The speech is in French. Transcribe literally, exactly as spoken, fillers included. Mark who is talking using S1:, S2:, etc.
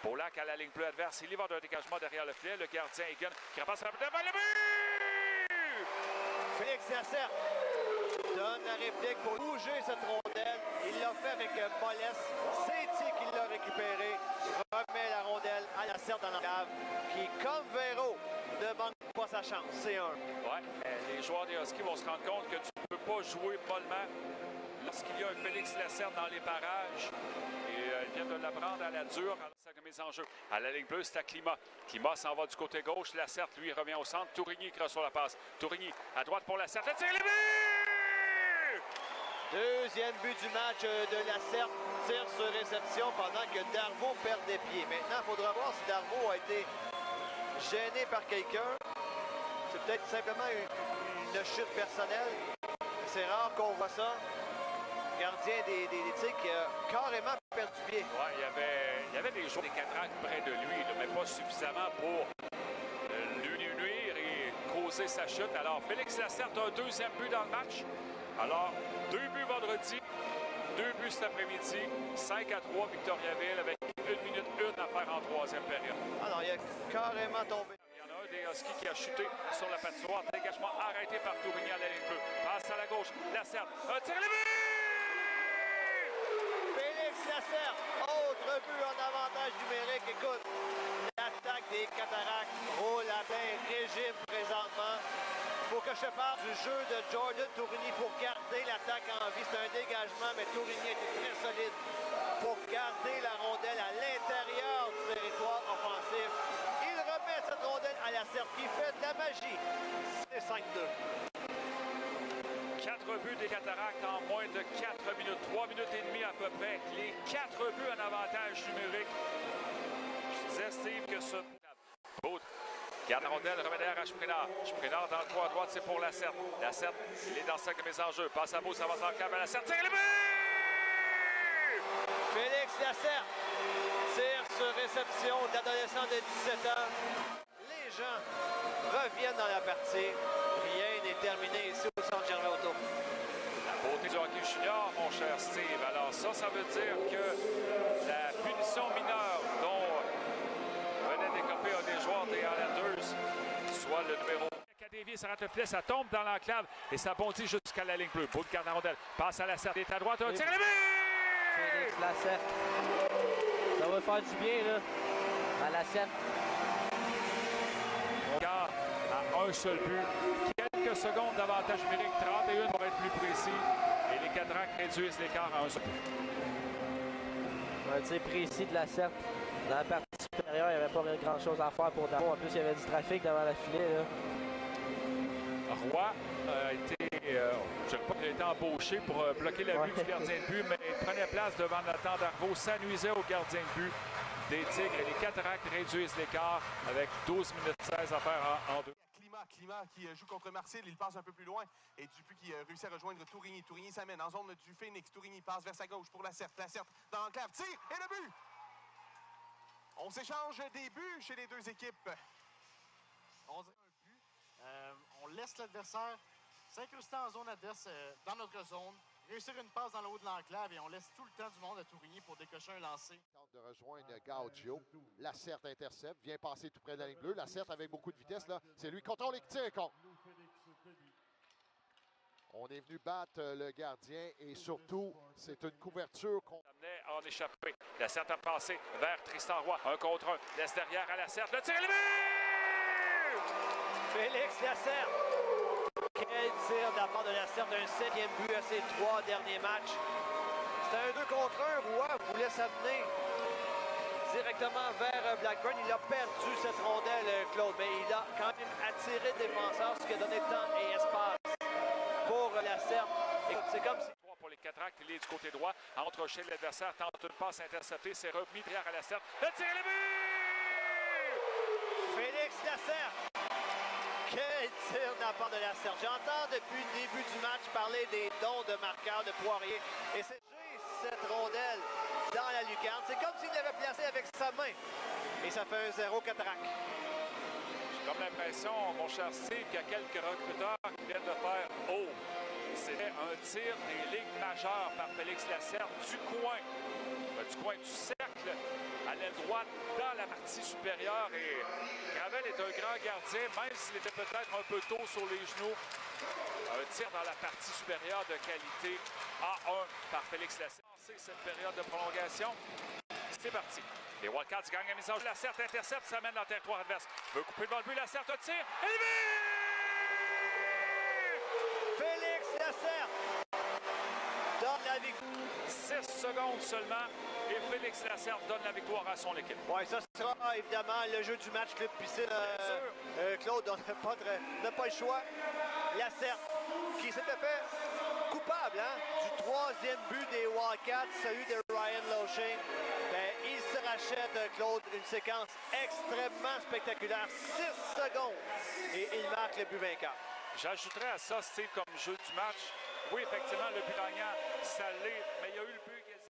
S1: Polak à la ligne bleue adverse. Il y va d'un dégagement derrière le filet. Le gardien Egan qui repasse rapidement devant le but!
S2: Félix Lacerte donne la réplique pour bouger cette rondelle. Il l'a fait avec mollesse. C'est qui l'a récupéré. Remet la rondelle à Lacerte dans l'enclave qui, comme Véro, ne manque pas sa chance. C'est un.
S1: Ouais, les joueurs des Huskies vont se rendre compte que tu ne peux pas jouer mollement lorsqu'il y a un Félix Lacerte dans les barrages. Et euh, ils viennent de l'apprendre à la dure. Ça mise en jeu. À la ligne bleue, c'est à Climat. Climat s'en va du côté gauche. Lacerte, lui, revient au centre. Tourigny qui reçoit la passe. Tourigny à droite pour Lacerte. Le tir est but!
S2: Deuxième but du match de Lacerte. Tire sur réception pendant que Darvaux perd des pieds. Maintenant, il faudra voir si Darvaux a été gêné par quelqu'un. C'est peut-être simplement une, une chute personnelle. C'est rare qu'on voit ça. Gardien des, des, des Tigres qui a carrément perdu pied.
S1: Ouais, il y avait, il y avait des joueurs des cataractes près de lui, là, mais pas suffisamment pour euh, lui nuire et causer sa chute. Alors, Félix Lacerte a un deuxième but dans le match. Alors, deux buts vendredi, deux buts cet après-midi, cinq à trois Victoriaville avec une minute une à faire en troisième période.
S2: Alors, il a carrément tombé.
S1: Il y en a un des Huskies qui a chuté sur la patinoire. Dégagement arrêté par Tourigny à la ligne bleue. Passe à la gauche. Lacerte. Un tir le but!
S2: Félix Lacerte. Autre but en avantage numérique. Écoute, l'attaque des Cataractes roule à plein régime présentement. Il faut que je parle du jeu de Jordan Tourigny pour garder l'attaque en vie. C'est un dégagement, mais Tourigny était très solide pour garder la rondelle à l'intérieur du territoire offensif. Il remet cette rondelle à Lacerte qui fait de la magie. C'est cinq deux.
S1: Quatre buts des Cataractes en moins de quatre minutes. trois minutes et demie à peu près. Les quatre buts en avantage numérique. Je disais, Steve, que ce... Garde la rondelle, remet derrière à Sprinard. Sprinard dans le coin à droite, c'est pour Lacerte. Lacerte, il est dans le sac de mise en jeu. Passe à Beau, ça va dans le câble à Lacerte. Tire le but!
S2: Félix Lacerte tire sur réception d'adolescent de dix-sept ans. Les gens reviennent dans la partie. Rien n'est terminé ici au centre Gervais Auto.
S1: La beauté du hockey junior, mon cher Steve. Alors ça, ça veut dire que la punition mineure dont venait d'écoper un des joueurs des Highlanders, soit le numéro. Cadévier, ça rate le filet, ça tombe dans l'enclave et ça bondit jusqu'à la ligne bleue. Beau de garde la rondelle, passe à Lacerte, il est à droite, un tir le but!
S3: Félix Lacerte. Ça va faire du bien, là, à Lacerte.
S1: Car à un seul but, quelques secondes d'avantage numérique, trente et un pour être plus précis. Et les Cataractes réduisent l'écart à un seul but.
S3: Un tir précis de Lacerte. Dans la partie supérieure, il n'y avait pas grand-chose à faire pour Darvaux. En plus, il y avait du trafic devant la filet, là.
S1: Roy a été, euh, je ne sais pas qu'il a été embauché pour euh, bloquer la vue ouais. du gardien de but, mais il prenait place devant Nathan Darvaux, ça nuisait au gardien de but des Tigres. Et les Cataractes réduisent l'écart avec douze minutes seize à faire en, en deux.
S4: Climat, Climat qui joue contre Marseille, il passe un peu plus loin. Et Dupuis qui réussit à rejoindre Tourigny. Tourigny s'amène en zone du Phoenix. Tourigny passe vers sa gauche pour Lacerte. Lacerte dans l'enclave, tire et le but! On s'échange des buts chez les deux équipes.
S5: On dirait un but. Euh, on laisse l'adversaire s'incruster en zone adverse, euh, dans notre zone, réussir une passe dans le haut de l'enclave et on laisse tout le temps du monde à Tourigny pour décocher un lancer.
S6: De rejoindre Gaudio. Lacerte intercepte, vient passer tout près de la ligne bleue. Lacerte avec beaucoup de vitesse, là. C'est lui qui contrôle et qui tire contre. On est venu battre le gardien et surtout, c'est une couverture qu'on
S1: amenait à en échapper. Lacerte a passé vers Tristan Roy. Un contre un. Laisse derrière à Lacerte. Le tir et le but!
S2: Félix Lacerte. Quel tir de la part de Lacerte d'un septième but à ses trois derniers matchs. C'était un deux contre un. Roy voulait s'amener directement vers Blackburn. Il a perdu cette rondelle, Claude, mais il a quand même attiré le défenseur, ce qui a donné temps et espace pour Lacerte. C'est comme si...
S1: Pour les Cataractes, il est du côté droit. Entre chez l'adversaire, tente une passe interceptée. C'est remis derrière à Lacerte. Le tir et le but!
S2: Félix Lacerte. Quel tir de la part de Lacerte. J'entends depuis le début du match parler des dons de marqueur de Poirier. Et c'est cette rondelle dans la lucarne. C'est comme s'il l'avait placé avec sa main. Et ça fait un zéro Cataracte.
S1: J'ai comme l'impression, mon cher Steve, qu'il y a quelques recruteurs qui viennent de faire « Oh ». C'était un tir des ligues majeures par Félix Lacerte du coin, du coin du cercle à l'aile droite. droite dans la partie supérieure. Et Gravel est un grand gardien, même s'il était peut-être un peu tôt sur les genoux. Un tir dans la partie supérieure de qualité à un par Félix Lacerte. Cette période de prolongation, c'est parti. Les Wildcats gagnent la mise en jeu. Lacerte intercepte, ça mène dans le territoire adverse. Veut couper devant le but, Lacerte tire. Et le but!
S2: Félix Lacerte donne la victoire.
S1: six secondes seulement et Félix Lacerte donne la victoire à son équipe.
S2: Oui, ça sera évidemment le jeu du match, Club Piscine. Euh, euh, Claude, on n'a pas, pas le choix. Lacerte qui s'était fait coupable hein, du troisième but des Wildcats, celui de Ryan Loshane. Ben, il se rachète, Claude, une séquence extrêmement spectaculaire. six secondes et il marque le but vainqueur.
S1: J'ajouterais à ça, Steve, comme jeu du match. Oui, effectivement, le but gagnant, ça l'est, mais il y a eu le but